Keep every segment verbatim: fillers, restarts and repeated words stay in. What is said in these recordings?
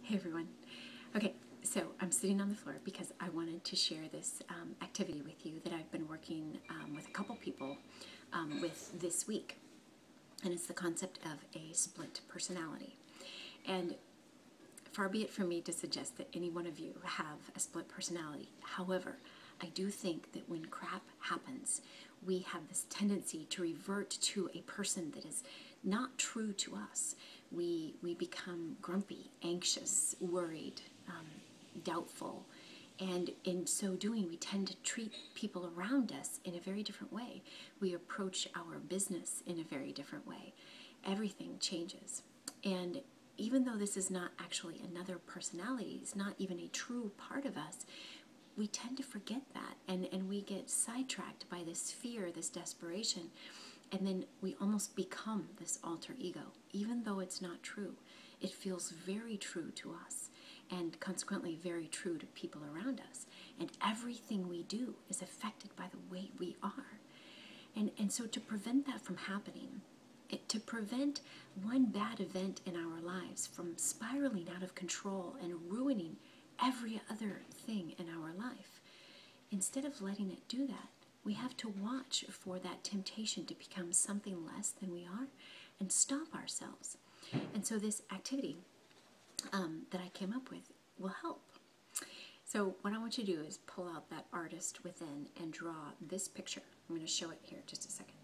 Hey everyone. Okay, so I'm sitting on the floor because I wanted to share this um, activity with you that I've been working um, with a couple people um, with this week. And it's the concept of a split personality. And far be it from me to suggest that any one of you have a split personality. However, I do think that when crap happens, we have this tendency to revert to a person that is not true to us. We, we become grumpy, anxious, worried, um, doubtful. And in so doing, we tend to treat people around us in a very different way. We approach our business in a very different way. Everything changes. And even though this is not actually another personality, it's not even a true part of us, we tend to forget that, and, and we get sidetracked by this fear, this desperation, and then we almost become this alter ego, even though it's not true. It feels very true to us, and consequently very true to people around us, and everything we do is affected by the way we are. And, and so to prevent that from happening, it, to prevent one bad event in our lives from spiraling out of control and ruining every other thing in our life, instead of letting it do that, we have to watch for that temptation to become something less than we are and stop ourselves. And so this activity um, that I came up with will help. So what I want you to do is pull out that artist within and draw this picture. I'm going to show it here just a second.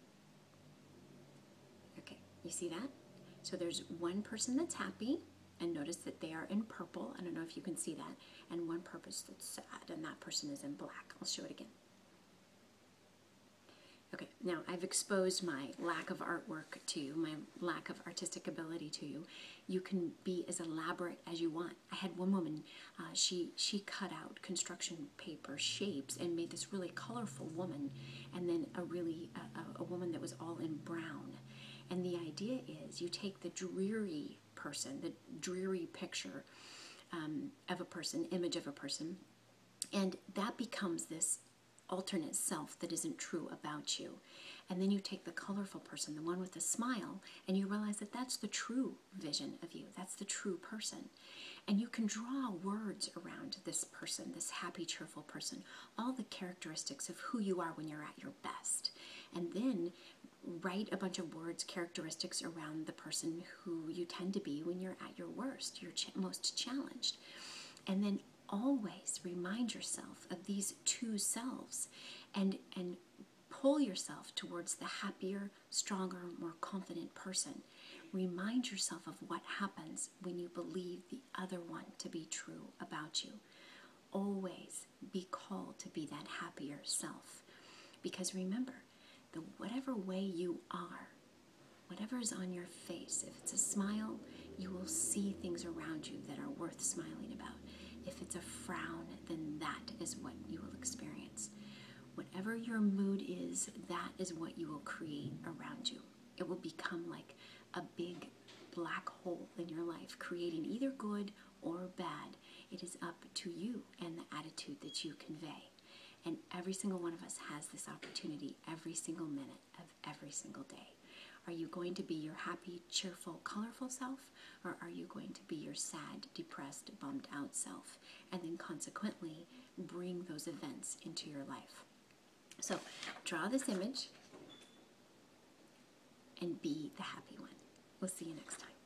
Okay, you see that? So there's one person that's happy, and notice that they are in purple. I don't know if you can see that. And one person that's sad, and that person is in black. I'll show it again. Okay, now I've exposed my lack of artwork to you, my lack of artistic ability to you. You can be as elaborate as you want. I had one woman, uh, she, she cut out construction paper shapes and made this really colorful woman, and then a really, uh, a, a woman that was all in brown. And the idea is you take the dreary person, the dreary picture um, of a person, image of a person, and that becomes this alternate self that isn't true about you. And then you take the colorful person, the one with the smile, and you realize that that's the true vision of you. That's the true person. And you can draw words around this person, this happy, cheerful person, all the characteristics of who you are when you're at your best. And then write a bunch of words, characteristics around the person who you tend to be when you're at your worst, you're ch most challenged. And then always remind yourself of these two selves, and, and pull yourself towards the happier, stronger, more confident person. Remind yourself of what happens when you believe the other one to be true about you. Always be called to be that happier self. Because remember, the whatever way you are, whatever is on your face, if it's a smile, you will see things around you that are worth smiling about. If it's a frown, then that is what you will experience. Whatever your mood is, that is what you will create around you. It will become like a big black hole in your life, creating either good or bad. It is up to you and the attitude that you convey. And every single one of us has this opportunity every single minute of every single day. Are you going to be your happy, cheerful, colorful self, or are you going to be your sad, depressed, bummed out self, and then consequently bring those events into your life? So draw this image and be the happy one. We'll see you next time.